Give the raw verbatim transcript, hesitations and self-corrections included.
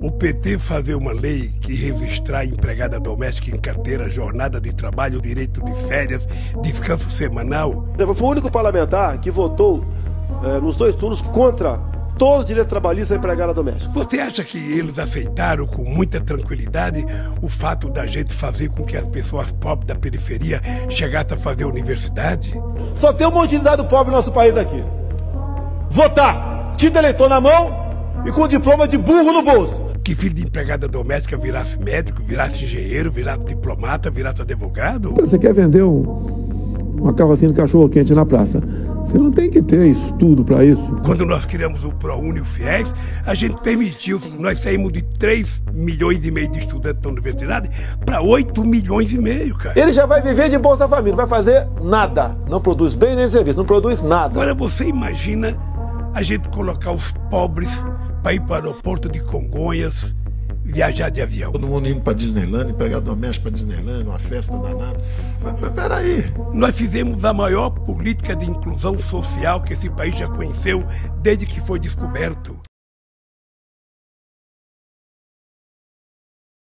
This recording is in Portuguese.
O P T fazer uma lei que registrar empregada doméstica em carteira, jornada de trabalho, direito de férias, descanso semanal. Eu fui o único parlamentar que votou eh, nos dois turnos contra todos os direitos trabalhistas da empregada doméstica. Você acha que eles aceitaram com muita tranquilidade o fato da gente fazer com que as pessoas pobres da periferia chegassem a fazer universidade? Só tem uma utilidade do pobre no nosso país aqui: votar, título eleitor na mão e com diploma de burro no bolso. Que filho de empregada doméstica virasse médico, virasse engenheiro, virasse diplomata, virasse advogado? Você quer vender um, uma carrocinha de cachorro-quente na praça? Você não tem que ter estudo para isso. Quando nós criamos o ProUni e o FIES, a gente permitiu, nós saímos de três milhões e meio de estudantes da universidade para oito milhões e meio, cara. Ele já vai viver de Bolsa Família, não vai fazer nada. Não produz bem nem serviço, não produz nada. Agora você imagina a gente colocar os pobres para ir para o aeroporto de Congonhas, viajar de avião. Todo mundo indo para Disneyland, empregado doméstico para Disneyland, uma festa danada. Mas, mas peraí. Nós fizemos a maior política de inclusão social que esse país já conheceu desde que foi descoberto.